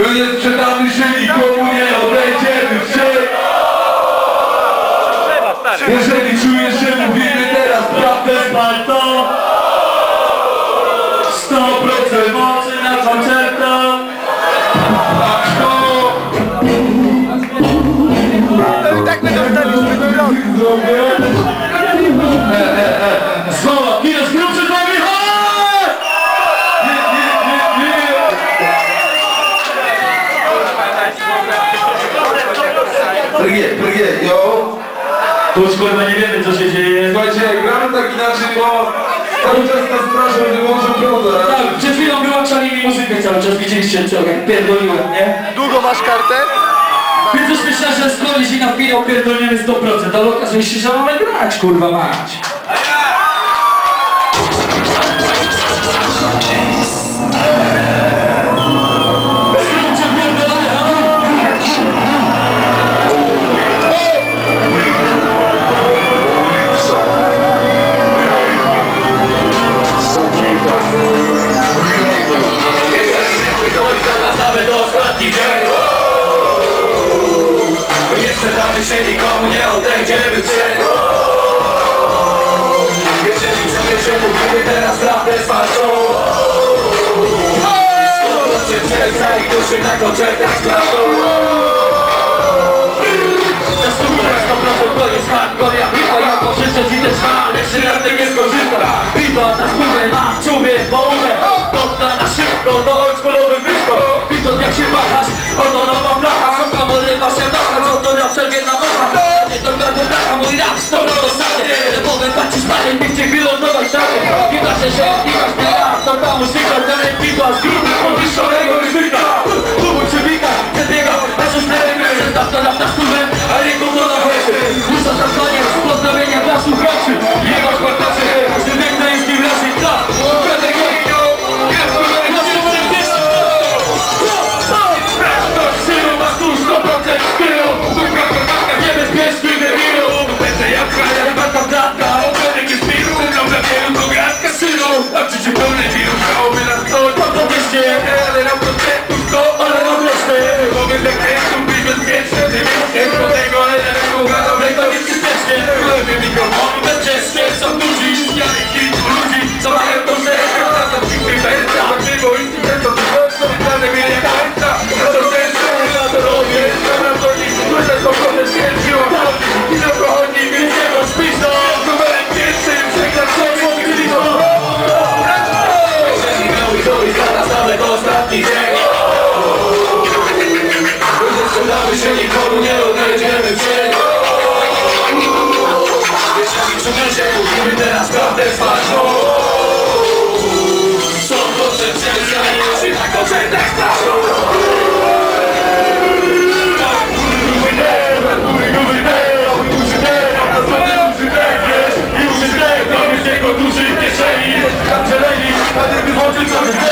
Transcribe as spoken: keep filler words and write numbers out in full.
Nie sprzedamy się, nikomu nie odejdziemy się. Jeżeli czujesz, że mówimy teraz prawdę z balto, sto procent mocy na koncertach. No i tak my dostaliśmy do roku. Słowa, kino skrót przed nami, chodź! Nie, nie, nie, nie. Prgie, prgie, yo. Tu już kurwa nie wiemy co się dzieje. Słuchajcie, gramy tak inaczej, bo cały czas nas proszą, że wyłączę prąd. Tak, przed chwilą wyłączali mi muzykę cały czas, widzieliście co, jak pierdoliłem, nie? Długo masz kartę? Więc już myślę, że skroić i na finał pierdolniemy sto procent, ale okazuje się, że mamy grać, kurwa mać. Się nikomu nie odejdziemy w cień. Jeżeli sobie się mówimy teraz prawdę z walczą, sto procent serca i duszy na koncertach z klasą. Na stówę sto procent to jest hardcore, ja piwa, ja pożyczę ci też ma, lecz raczej nie skorzysta. Piwa na stówę, na czubie, połowę, podda na szybko, do oldschoolowy wyszko. Widząc jak się wahasz, oto nowa blacha, soka morywa się dacha, co to na przerwie na mocha. Nie to gardło bracha, mój rap sto procent sady. Lewowe patrzysz panie, nie chcie wylądować szary. Nie wasze się, nie wasz nie ja, to ta muzyka, ten piwa z win, podwyższonego ryzyka. Próbuj przywika, przebiega, masz już nerwy, przestaw to na stówę, a nie to na wejście. Muszę za koniec, pozdrowienia dla słuchaczy. Jebać partaczy, każdy wiek na jeździ razy, tak. Będę głośno, jest to najlepszy. Synu masz tu sto procent stylu. Długa komarka, niebezpieczny debilu. Będzie jak kraja, bata datka. Openek jest pilu, dobrze wielu to gratka synu. A w życiu pełne wirus, chciałoby nas to. To to wyście, ale na procentu sto, ale na resztę. Mogę dla klientów być bezpieczny. Ty wiesz, do tego, ale na rynku dobre to jest bezpiecznie. Lewy mikrofon, bezcześnie, są duzi. Ja i kilku ludzi, co mają to serce. Na to piłkę pędza, a ty bo incydent to ty chodź, to wygląda wiele tańca. Na to serce, na to robię, na to nic, tutaj są kone stwierdziła. I na to chodzi, więc nie masz pizza. Numerem pierwszym, przegrać co mówi, czyli to. Jeżeli miały to i zaraz nawet ostatni dzień. Ludzie sprzedamy się, nikomu nie odejdziemy w cień. Jeżeli czujesz, że mówimy teraz prawdę z walczą, sto procent serca i oczy na koncertach straszą. Duży w kieszeni, tam zieleni, a ty wychodzi co